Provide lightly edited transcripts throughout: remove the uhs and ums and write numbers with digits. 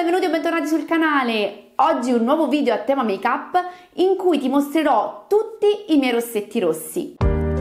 benvenuti o bentornati sul canale. Oggi un nuovo video a tema make up in cui ti mostrerò tutti i miei rossetti rossi.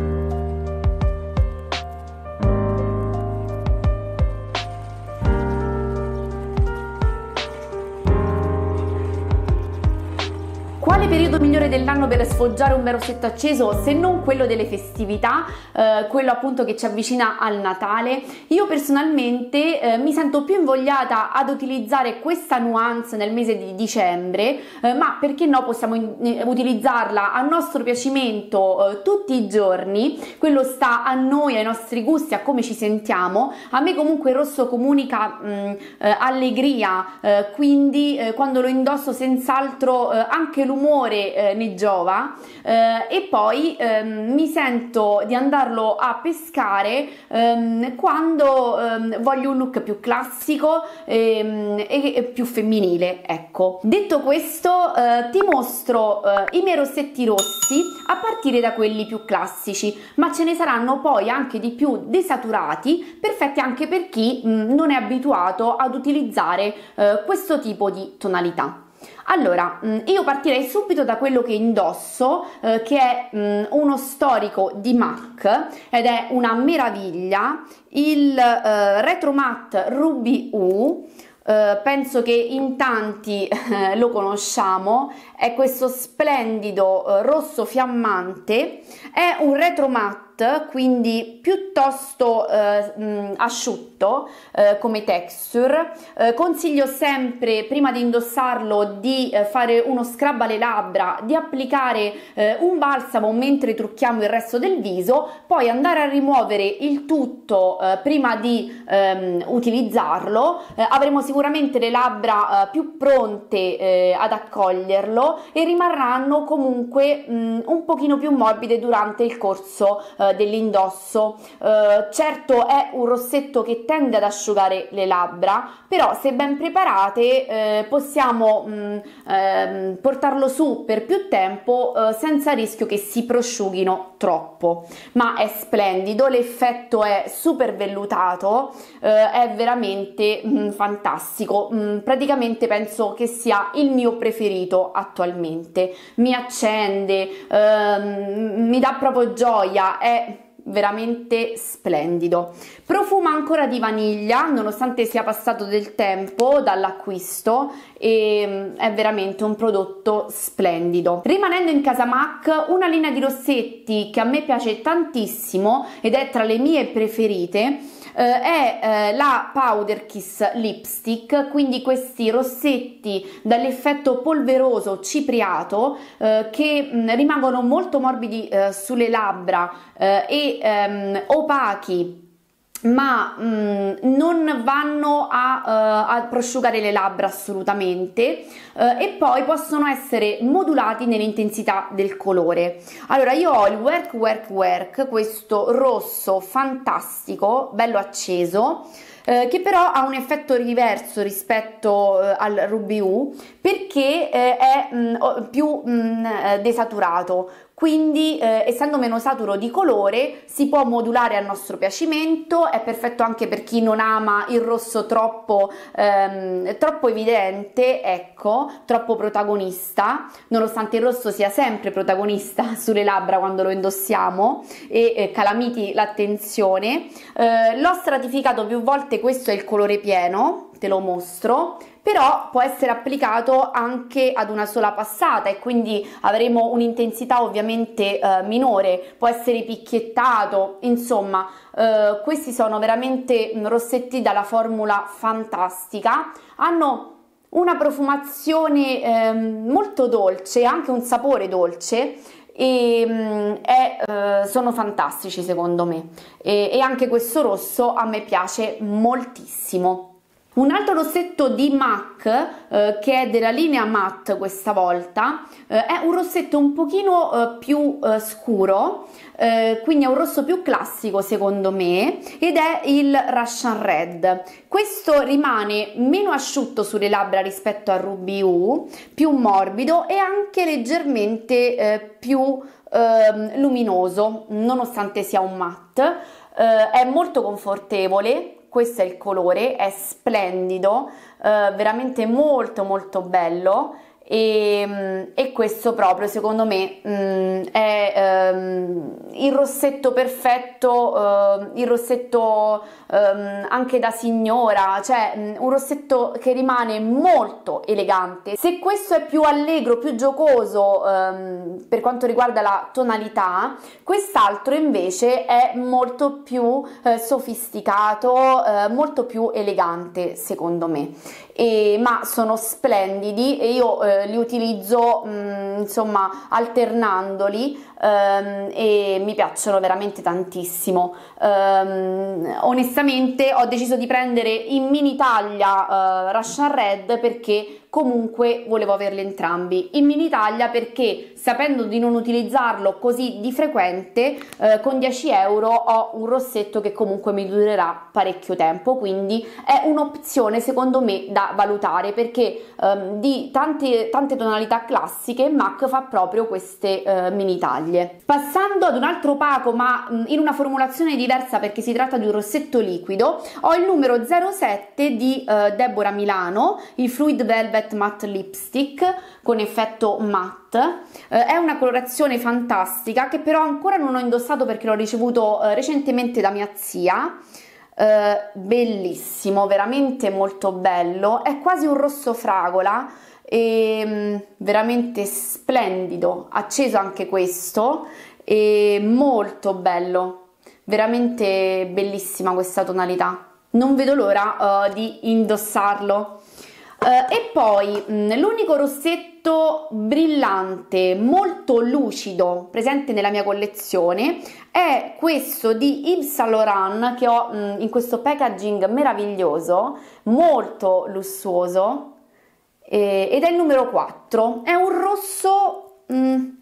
Quale periodo migliore dell'anno per sfoggiare un bel rossetto acceso se non quello delle festività, quello appunto che ci avvicina al Natale? Io personalmente mi sento più invogliata ad utilizzare questa nuance nel mese di dicembre, ma perché no, possiamo utilizzarla a nostro piacimento tutti i giorni. Quello sta a noi, ai nostri gusti, a come ci sentiamo. A me comunque il rosso comunica allegria, quindi quando lo indosso senz'altro anche l'umore ne giova, e poi mi sento di andarlo a pescare quando voglio un look più classico e più femminile, ecco. Detto questo, ti mostro i miei rossetti rossi a partire da quelli più classici, ma ce ne saranno poi anche di più desaturati, perfetti anche per chi non è abituato ad utilizzare questo tipo di tonalità. Allora, io partirei subito da quello che indosso, che è uno storico di MAC ed è una meraviglia, il Retro Matte Ruby Woo. Penso che in tanti lo conosciamo, è questo splendido rosso fiammante, è un retro matte, quindi piuttosto asciutto come texture. Consiglio sempre, prima di indossarlo, di fare uno scrub alle labbra, di applicare un balsamo mentre trucchiamo il resto del viso, poi andare a rimuovere il tutto prima di utilizzarlo. Avremo sicuramente le labbra più pronte ad accoglierlo e rimarranno comunque un pochino più morbide durante il corso dell'indosso. Certo è un rossetto che tende ad asciugare le labbra, però se ben preparate possiamo portarlo su per più tempo senza rischio che si prosciughino troppo. Ma è splendido, l'effetto è super vellutato, è veramente fantastico. Praticamente penso che sia il mio preferito attualmente, mi accende, mi dà proprio gioia, è veramente splendido. Profuma ancora di vaniglia nonostante sia passato del tempo dall'acquisto e è veramente un prodotto splendido. Rimanendo in casa MAC, una linea di rossetti che a me piace tantissimo ed è tra le mie preferite è la Powder Kiss Lipstick, quindi questi rossetti dall'effetto polveroso cipriato che rimangono molto morbidi sulle labbra e opachi, ma non vanno a prosciugare le labbra assolutamente, e poi possono essere modulati nell'intensità del colore. Allora, io ho il Work, questo rosso fantastico, bello acceso, che però ha un effetto diverso rispetto al Ruby Woo, perché è più desaturato. Quindi essendo meno saturo di colore si può modulare a nostro piacimento, è perfetto anche per chi non ama il rosso troppo evidente, ecco, troppo protagonista, nonostante il rosso sia sempre protagonista sulle labbra quando lo indossiamo e calamiti l'attenzione. L'ho stratificato più volte, questo è il colore pieno, te lo mostro, però può essere applicato anche ad una sola passata e quindi avremo un'intensità ovviamente minore, può essere picchiettato, insomma questi sono veramente rossetti dalla formula fantastica, hanno una profumazione molto dolce, anche un sapore dolce, e sono fantastici secondo me, e anche questo rosso a me piace moltissimo. Un altro rossetto di MAC che è della linea matte questa volta, è un rossetto un pochino più scuro, quindi è un rosso più classico secondo me, ed è il Russian Red. Questo rimane meno asciutto sulle labbra rispetto al Ruby Woo, più morbido e anche leggermente più luminoso nonostante sia un matte. È molto confortevole, questo è il colore, è splendido, veramente molto molto bello. E questo proprio secondo me è il rossetto perfetto, il rossetto anche da signora, cioè un rossetto che rimane molto elegante. Se questo è più allegro, più giocoso per quanto riguarda la tonalità, quest'altro invece è molto più sofisticato, molto più elegante secondo me. Ma sono splendidi e io li utilizzo insomma alternandoli e mi piacciono veramente tantissimo. Onestamente ho deciso di prendere in mini taglia Russian Red perché comunque volevo averli entrambi in mini taglia, perché sapendo di non utilizzarlo così di frequente con 10 euro ho un rossetto che comunque mi durerà parecchio tempo, quindi è un'opzione secondo me da valutare, perché di tante tonalità classiche MAC fa proprio queste mini taglie. Passando ad un altro opaco ma in una formulazione diversa, perché si tratta di un rossetto liquido, ho il numero 07 di Deborah Milano, il Fluid Velvet Matte Lipstick con effetto matte. È una colorazione fantastica che però ancora non ho indossato perché l'ho ricevuto recentemente da mia zia. Bellissimo, veramente molto bello, è quasi un rosso fragola e veramente splendido, acceso anche questo e molto bello, veramente bellissima questa tonalità, non vedo l'ora di indossarlo. E poi l'unico rossetto brillante molto lucido presente nella mia collezione è questo di Yves Saint Laurent, che ho in questo packaging meraviglioso, molto lussuoso, ed è il numero 4. È un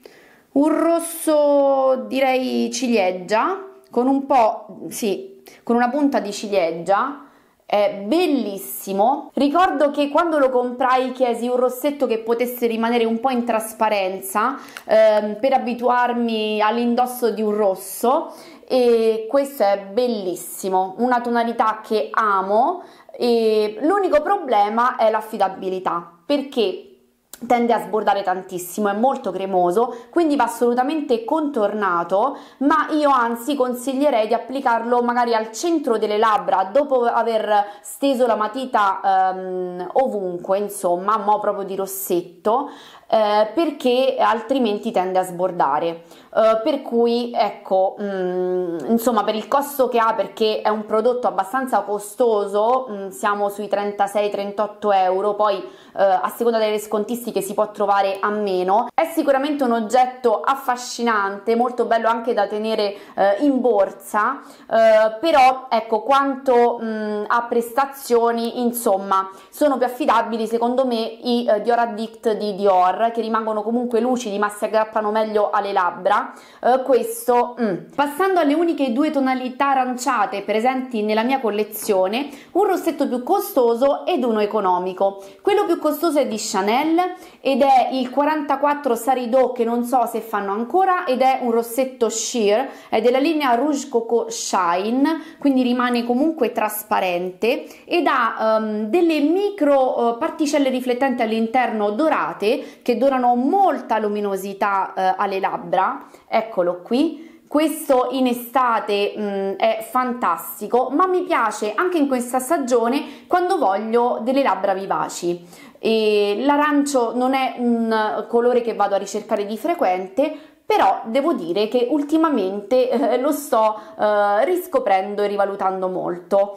rosso direi ciliegia, con un po', sì, con una punta di ciliegia. È bellissimo. Ricordo che quando lo comprai chiesi un rossetto che potesse rimanere un po' in trasparenza per abituarmi all'indosso di un rosso, e questo è bellissimo, una tonalità che amo, e l'unico problema è l'affidabilità, perché tende a sbordare tantissimo, è molto cremoso, quindi va assolutamente contornato, ma io anzi consiglierei di applicarlo magari al centro delle labbra dopo aver steso la matita ovunque, insomma, a mo' proprio di rossetto, perché altrimenti tende a sbordare. Per cui ecco, insomma, per il costo che ha, perché è un prodotto abbastanza costoso, siamo sui 36-38 euro, poi a seconda delle scontistiche si può trovare a meno. È sicuramente un oggetto affascinante, molto bello anche da tenere in borsa, però ecco, quanto a prestazioni, insomma, sono più affidabili secondo me i Dior Addict di Dior, che rimangono comunque lucidi ma si aggrappano meglio alle labbra. Passando alle uniche due tonalità aranciate presenti nella mia collezione, un rossetto più costoso ed uno economico. Quello più costoso è di Chanel ed è il 44 Sarido, che non so se fanno ancora, ed è un rossetto sheer, è della linea Rouge Coco Shine, quindi rimane comunque trasparente ed ha delle micro particelle riflettenti all'interno dorate che donano molta luminosità alle labbra. Eccolo qui. Questo in estate è fantastico, ma mi piace anche in questa stagione quando voglio delle labbra vivaci. L'arancio non è un colore che vado a ricercare di frequente, però devo dire che ultimamente lo sto riscoprendo e rivalutando molto,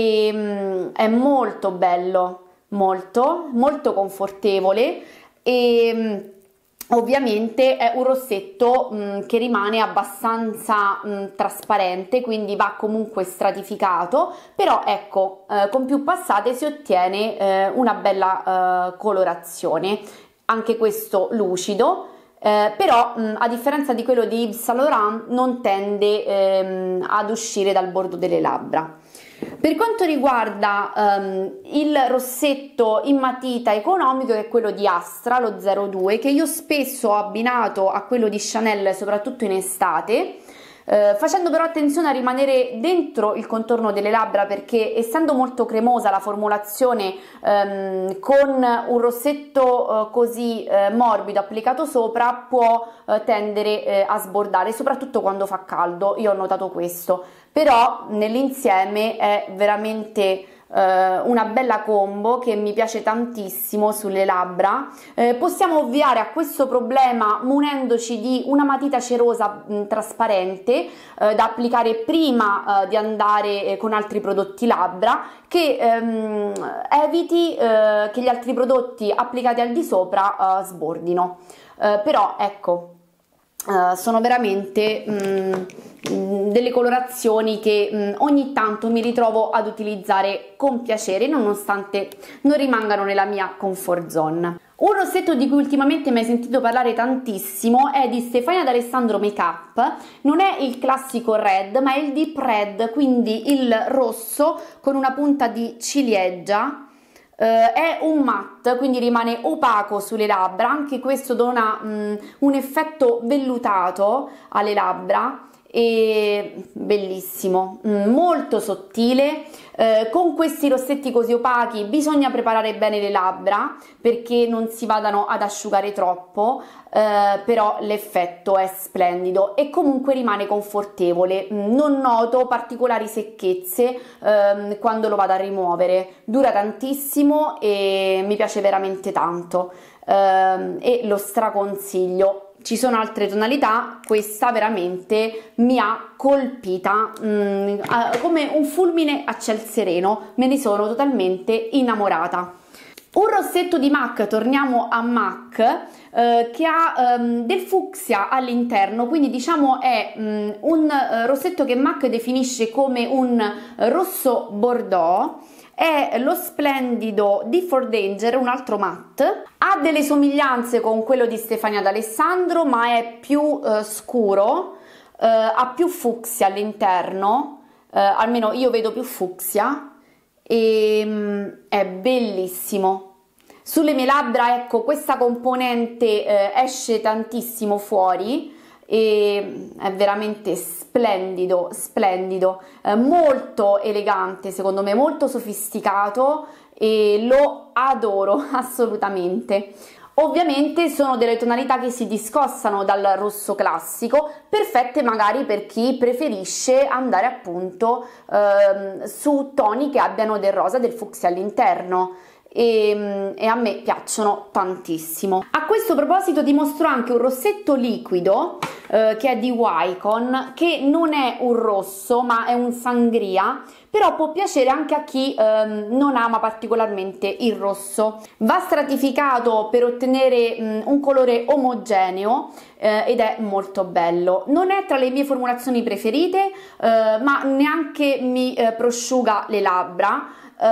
e è molto bello, molto molto confortevole, e ovviamente è un rossetto che rimane abbastanza trasparente, quindi va comunque stratificato, però ecco, con più passate si ottiene una bella colorazione. Anche questo lucido, però a differenza di quello di Yves Saint Laurent non tende ad uscire dal bordo delle labbra. Per quanto riguarda il rossetto in matita economico, che è quello di Astra, lo 02, che io spesso ho abbinato a quello di Chanel, soprattutto in estate, facendo però attenzione a rimanere dentro il contorno delle labbra, perché essendo molto cremosa la formulazione, con un rossetto così morbido applicato sopra può tendere a sbordare, soprattutto quando fa caldo. Io ho notato questo, però nell'insieme è veramente una bella combo che mi piace tantissimo sulle labbra. Possiamo ovviare a questo problema munendoci di una matita cerosa trasparente da applicare prima di andare con altri prodotti labbra, che eviti che gli altri prodotti applicati al di sopra sbordino. Però ecco, sono veramente delle colorazioni che ogni tanto mi ritrovo ad utilizzare con piacere, nonostante non rimangano nella mia comfort zone. Un rossetto di cui ultimamente mi hai sentito parlare tantissimo è di Stefania D'Alessandro Makeup. Non è il classico red, ma è il deep red, quindi il rosso con una punta di ciliegia. È un matte, quindi rimane opaco sulle labbra. Anche questo dona un effetto vellutato alle labbra, e bellissimo, molto sottile. Con questi rossetti così opachi bisogna preparare bene le labbra perché non si vadano ad asciugare troppo, però l'effetto è splendido e comunque rimane confortevole. Non noto particolari secchezze quando lo vado a rimuovere, dura tantissimo e mi piace veramente tanto, e lo straconsiglio. Ci sono altre tonalità, questa veramente mi ha colpita come un fulmine a ciel sereno, me ne sono totalmente innamorata. Un rossetto di MAC, torniamo a MAC, che ha del fucsia all'interno, quindi diciamo è un rossetto che MAC definisce come un rosso bordeaux. È lo splendido di For Danger, un altro matte, ha delle somiglianze con quello di Stefania D'Alessandro, ma è più scuro, ha più fucsia all'interno, almeno io vedo più fucsia, e è bellissimo. Sulle mie labbra, ecco, questa componente esce tantissimo fuori e è veramente splendido, splendido, molto elegante, secondo me molto sofisticato, e lo adoro assolutamente. Ovviamente sono delle tonalità che si discostano dal rosso classico, perfette magari per chi preferisce andare appunto su toni che abbiano del rosa, del fucsia all'interno. E a me piacciono tantissimo. A questo proposito ti mostro anche un rossetto liquido che è di Wycon, che non è un rosso ma è un sangria, però può piacere anche a chi non ama particolarmente il rosso. Va stratificato per ottenere un colore omogeneo ed è molto bello. Non è tra le mie formulazioni preferite, ma neanche mi prosciuga le labbra.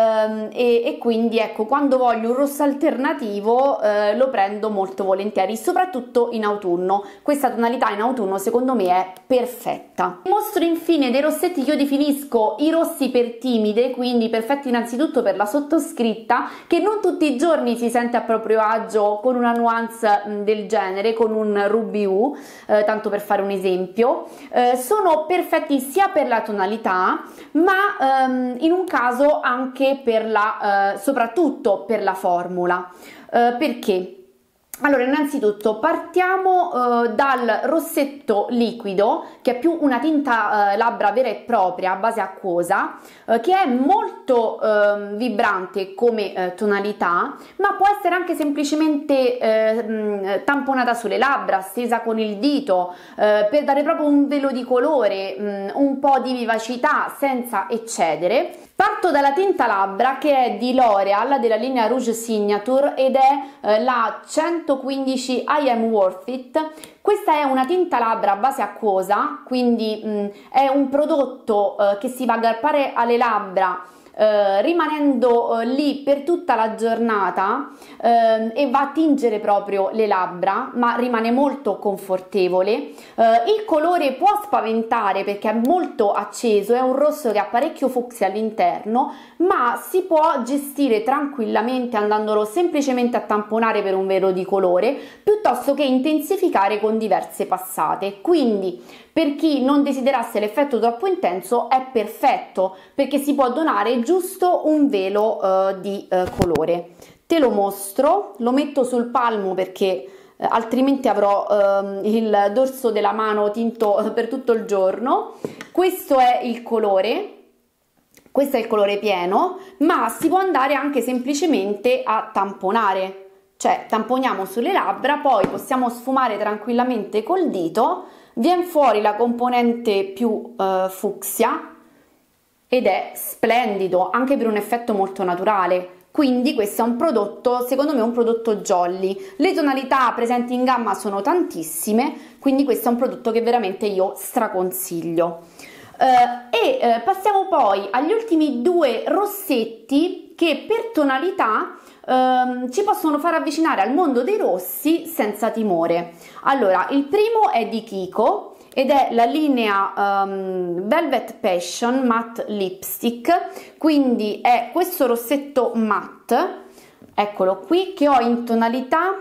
E quindi ecco, quando voglio un rosso alternativo lo prendo molto volentieri, soprattutto in autunno. Questa tonalità in autunno secondo me è perfetta. Mostro infine dei rossetti che io definisco i rossi per timide, quindi perfetti innanzitutto per la sottoscritta, che non tutti i giorni si sente a proprio agio con una nuance del genere, con un Ruby Woo, tanto per fare un esempio. Sono perfetti sia per la tonalità, ma in un caso anche per soprattutto per la formula. Perché? Allora, innanzitutto partiamo dal rossetto liquido, che è più una tinta labbra vera e propria a base acquosa, che è molto vibrante come tonalità, ma può essere anche semplicemente tamponata sulle labbra, stesa con il dito, per dare proprio un velo di colore, un po' di vivacità senza eccedere. Parto dalla tinta labbra, che è di L'Oreal della linea Rouge Signature ed è la 115 I Am Worth It. Questa è una tinta labbra a base acquosa, quindi è un prodotto che si va a aggrappare alle labbra rimanendo lì per tutta la giornata e va a tingere proprio le labbra, ma rimane molto confortevole. Il colore può spaventare perché è molto acceso, è un rosso che ha parecchio fucsia all'interno, ma si può gestire tranquillamente andandolo semplicemente a tamponare per un velo di colore piuttosto che intensificare con diverse passate. Quindi per chi non desiderasse l'effetto troppo intenso è perfetto, perché si può donare giusto un velo di colore. Te lo mostro, lo metto sul palmo perché altrimenti avrò il dorso della mano tinto per tutto il giorno. Questo è il colore. Questo è il colore pieno, ma si può andare anche semplicemente a tamponare, cioè tamponiamo sulle labbra, poi possiamo sfumare tranquillamente col dito, viene fuori la componente più fucsia ed è splendido anche per un effetto molto naturale. Quindi questo è un prodotto, secondo me, un prodotto jolly. Le tonalità presenti in gamma sono tantissime, quindi questo è un prodotto che veramente io straconsiglio. Passiamo poi agli ultimi due rossetti che per tonalità ci possono far avvicinare al mondo dei rossi senza timore. Allora, il primo è di Kiko ed è la linea Velvet Passion Matte Lipstick, quindi è questo rossetto matte, eccolo qui, che ho in tonalità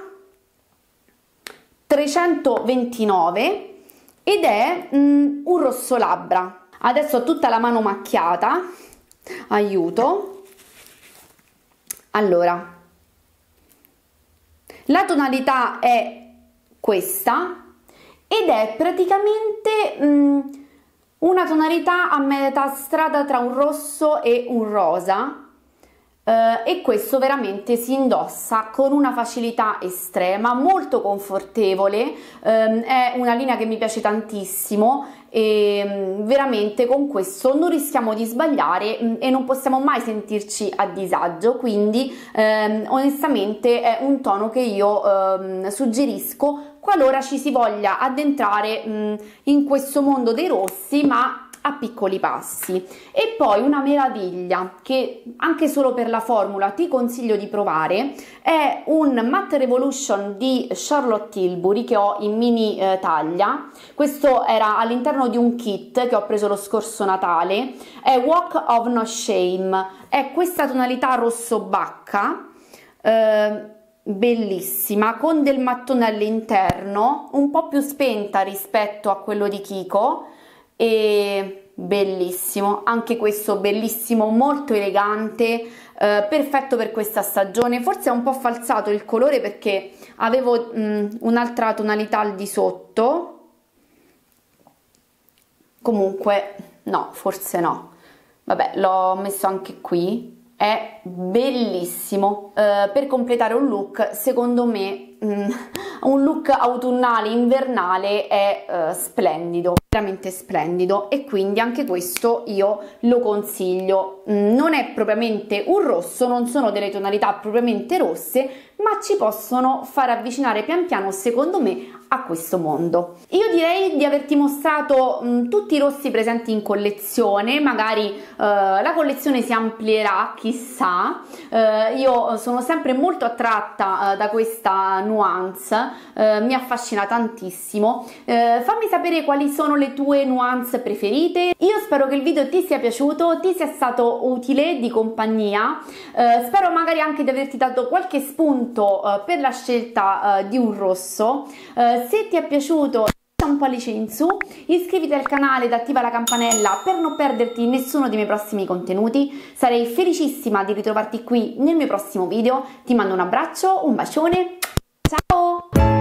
329 ed è un rosso labbra. Adesso ho tutta la mano macchiata, aiuto. Allora, la tonalità è questa ed è praticamente una tonalità a metà strada tra un rosso e un rosa, e questo veramente si indossa con una facilità estrema, molto confortevole. È una linea che mi piace tantissimo e veramente con questo non rischiamo di sbagliare e non possiamo mai sentirci a disagio, quindi onestamente è un tono che io suggerisco qualora ci si voglia addentrare in questo mondo dei rossi, ma a piccoli passi. E poi una meraviglia che anche solo per la formula ti consiglio di provare è un Matte Revolution di Charlotte Tilbury che ho in mini taglia. Questo era all'interno di un kit che ho preso lo scorso Natale, è Walk of No Shame, è questa tonalità rosso bacca, bellissima, con del mattone all'interno, un po' più spenta rispetto a quello di Kiko, e bellissimo, anche questo bellissimo, molto elegante, perfetto per questa stagione. Forse è un po' falsato il colore perché avevo un'altra tonalità al di sotto, comunque no, forse no, vabbè, l'ho messo anche qui. È bellissimo per completare un look, secondo me un look autunnale invernale è splendido, veramente splendido, e quindi anche questo io lo consiglio. Non è propriamente un rosso, non sono delle tonalità propriamente rosse, ma ci possono far avvicinare pian piano, secondo me, a questo mondo. Io direi di averti mostrato tutti i rossi presenti in collezione, magari la collezione si amplierà, chissà. Io sono sempre molto attratta da questa nuance, mi affascina tantissimo. Fammi sapere quali sono le tue nuance preferite. Io spero che il video ti sia piaciuto, ti sia stato utile, di compagnia. Spero magari anche di averti dato qualche spunto per la scelta di un rosso. Se ti è piaciuto, lascia un pollice in su, iscriviti al canale ed attiva la campanella per non perderti nessuno dei miei prossimi contenuti. Sarei felicissima di ritrovarti qui nel mio prossimo video. Ti mando un abbraccio, un bacione, ciao!